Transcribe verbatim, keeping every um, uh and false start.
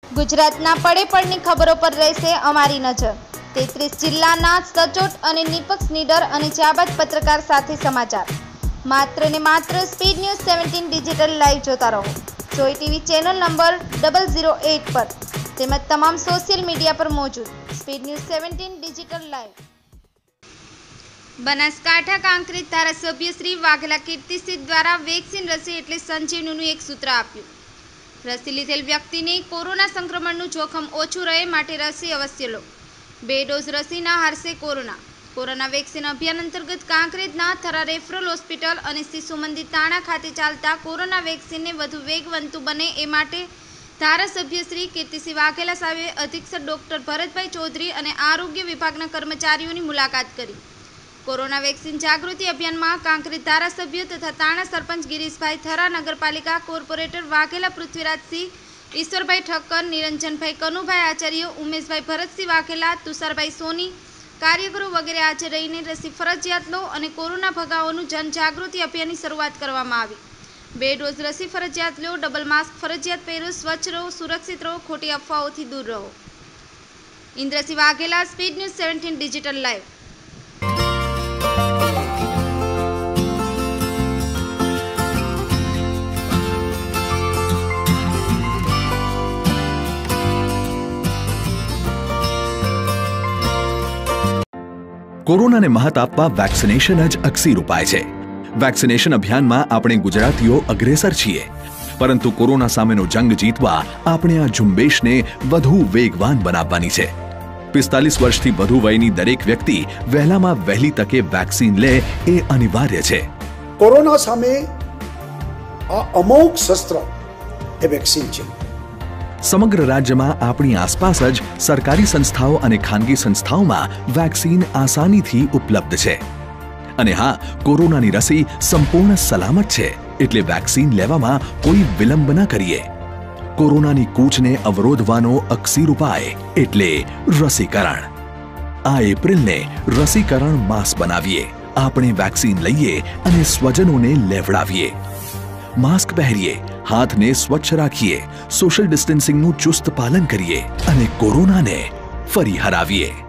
ગુજરાતના પડે પડની ખબરો પર રહેશે અમારી નજર। તેત્રીસ જિલ્લાના સચોટ અને નિષ્પક્ષ નીડર અને જાબાજ પત્રકાર સાથે સમાચાર। માત્ર ને માત્ર speed news seventeen digital live જોતા રહો। જોઈ TV channel number double zero eight પર તેમજ તમામ સોશિયલ મીડિયા પર મોજૂદ speed news seventeen digital live. Banaskantha Kankrej ધારાસભ્ય શ્રી વાઘેલા કીર્તિસિંહ દ્વારા વેક્સિન રસી એટલે સંજીવનીનું એક સૂત્ર આપ્યું। રસી લીધેલ વ્યક્તિને કોરોના સંક્રમણનું જોખમ ઓછું રહે માટે રસી અવશ્ય લો। બે ડોઝ રસીના હારશે કોરોના। કોરોના વેક્સિન અભિયાન અંતર્ગત કાંકરેજના થરા રેફરલ હોસ્પિટલ અને શિશુ મંદિર તાણા ખાતે ચાલતા કોરોના વેક્સિનને વધુ વેગવંતુ બને એ માટે ધારાસભ્ય શ્રી કીર્તિસિંહ વાઘેલા સાહેબે અધિક્ષક ડોક્ટર ભરતભાઈ ચૌધરી અને આરોગ્ય વિભાગના કર્મચારીઓની મુલાકાત કરી। કોરોના વેક્સિન જાગૃતિ અભિયાનમાં કાંકરેજ ધારાસભ્ય તથા તાણા સરપંચ ગિરીશભાઈ, થરા નગરપાલિકા કોર્પોરેટર વાઘેલા પૃથ્વીરાજસિંહ, ઈશ્વરભાઈ ઠક્કર, નિરંજનભાઈ કનુભાઈ આચાર્ય, ઉમેશભાઈ ભરતસિંહ વાઘેલા, તુષારભાઈ સોની, કાર્યકરો વગેરે હાજર રહીને રસી ફરજિયાત લો અને કોરોના ભગાવોનું જનજાગૃતિ અભિયાનની શરૂઆત કરવામાં આવી। બે ડોઝ રસી ફરજિયાત લો, ડબલ માસ્ક ફરજિયાત પહેરો, સ્વચ્છ રહો, સુરક્ષિત રહો, ખોટી અફવાઓથી દૂર રહો। Indrasinh Vaghela, speed news seventeen digital live. કોરોનાને મહાત આપવા વેક્સિનેશન જ અકસીર ઉપાય છે। વેક્સિનેશન અભિયાનમાં આપણે ગુજરાતીઓ અગ્રેસર છીએ, પરંતુ કોરોના સામેનો જંગ જીતવા આપણે આ ઝુંબેશને વધુ વેગવાન બનાવવાની છે। પિસ્તાલીસ વર્ષથી વધુ વયની દરેક વ્યક્તિ વહેલામાં વહેલી તકે વેક્સિન લે એ અનિવાર્ય છે। કોરોના સામે આ અમોઘ શસ્ત્ર એ વેક્સિન છે। સમગ્ર રાજ્યમાં આપણી આસપાસ જ સરકારી સંસ્થાઓ અને ખાનગી સંસ્થાઓમાં વેક્સિન આસાનીથી ઉપલબ્ધ છે। અને હા, કોરોનાની રસી સંપૂર્ણ સલામત છે, એટલે વેક્સિન લેવામાં કોઈ વિલંબ ન કરીએ। કોરોનાની કૂચને અવરોધવાનો અકસીર ઉપાય એટલે રસીકરણ। આ એપ્રિલને રસીકરણ માસ બનાવીએ। આપણે વેક્સિન લઈએ અને સ્વજનોને લેવડાવીએ। માસ્ક પહેરીએ, હાથને સ્વચ્છ રાખીએ, સોશિયલ ડિસ્ટન્સિંગનું ચુસ્ત પાલન કરીએ અને કોરોનાને ફરી હરાવીએ।